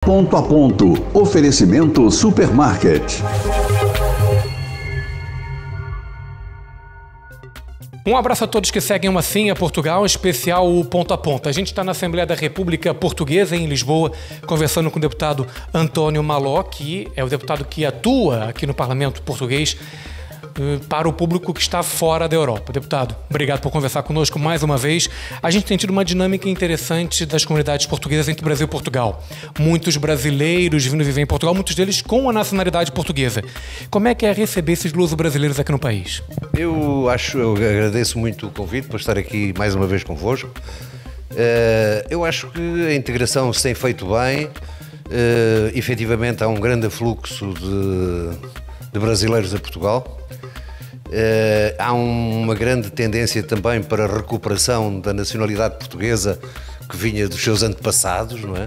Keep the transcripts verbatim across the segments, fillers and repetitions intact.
Ponto a Ponto. Oferecimento Supermarket. Um abraço a todos que seguem uma Sim a Portugal, em especial o Ponto a Ponto. A gente está na Assembleia da República Portuguesa, em Lisboa, conversando com o deputado António Maló, que é o deputado que atua aqui no Parlamento Português para o público que está fora da Europa. Deputado, obrigado por conversar conosco mais uma vez. A gente tem tido uma dinâmica interessante das comunidades portuguesas entre Brasil e Portugal. Muitos brasileiros vindo viver em Portugal, muitos deles com a nacionalidade portuguesa. Como é que é receber esses luso-brasileiros aqui no país? Eu acho, eu agradeço muito o convite por estar aqui mais uma vez convosco. Uh, eu acho que a integração se tem feito bem. Uh, efetivamente há um grande fluxo de, de brasileiros a Portugal. Uh, há um, uma grande tendência também para a recuperação da nacionalidade portuguesa que vinha dos seus antepassados, não é?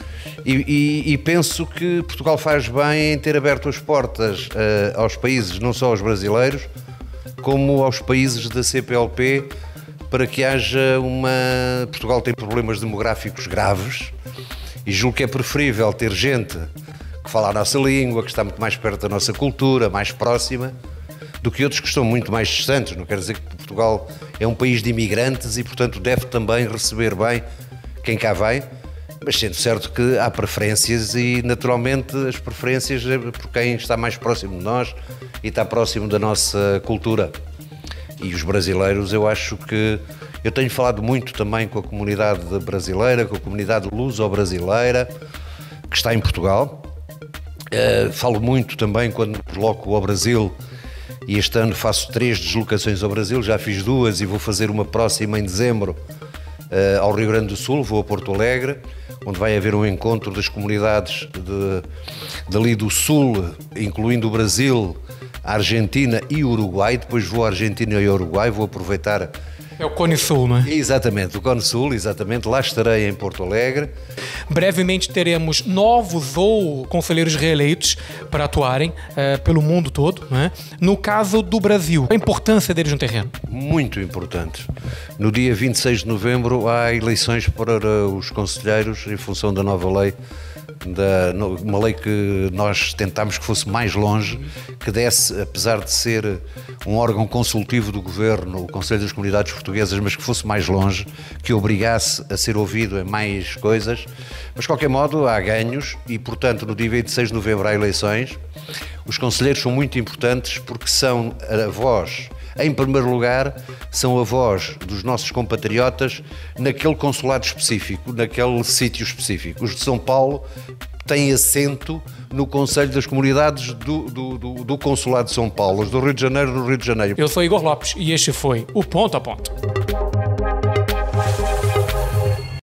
E, e, e penso que Portugal faz bem em ter aberto as portas uh, aos países, não só aos brasileiros, como aos países da C P L P, para que haja uma... Portugal tem problemas demográficos graves e julgo que é preferível ter gente que fala a nossa língua, que está muito mais perto da nossa cultura, mais próxima, do que outros que estão muito mais distantes. Não quer dizer que Portugal é um país de imigrantes e, portanto, deve também receber bem quem cá vem, mas sendo certo que há preferências e, naturalmente, as preferências é por quem está mais próximo de nós e está próximo da nossa cultura. E os brasileiros, eu acho que... Eu tenho falado muito também com a comunidade brasileira, com a comunidade luso-brasileira, que está em Portugal. Uh, falo muito também quando me desloco ao Brasil. E este ano faço três deslocações ao Brasil, já fiz duas e vou fazer uma próxima em dezembro uh, ao Rio Grande do Sul, vou a Porto Alegre, onde vai haver um encontro das comunidades de, dali do Sul, incluindo o Brasil, a Argentina e o Uruguai. Depois vou à Argentina e ao Uruguai, vou aproveitar... É o Cone Sul, não é? Exatamente, o Cone Sul, exatamente. Lá estarei em Porto Alegre. Brevemente teremos novos ou conselheiros reeleitos para atuarem uh, pelo mundo todo, não é? No caso do Brasil, a importância deles no terreno? Muito importante. No dia vinte e seis de novembro há eleições para os conselheiros em função da nova lei, da, uma lei que nós tentámos que fosse mais longe, que desse, apesar de ser um órgão consultivo do Governo, o Conselho das Comunidades Portuguesas, mas que fosse mais longe, que obrigasse a ser ouvido em mais coisas. Mas, de qualquer modo, há ganhos e, portanto, no dia vinte e seis de novembro há eleições. Os conselheiros são muito importantes porque são a voz, em primeiro lugar, são a voz dos nossos compatriotas naquele consulado específico, naquele sítio específico. Os de São Paulo têm assento no Conselho das Comunidades do, do, do, do Consulado de São Paulo, os do Rio de Janeiro, do Rio de Janeiro. Eu sou Igor Lopes e este foi o Ponto a Ponto.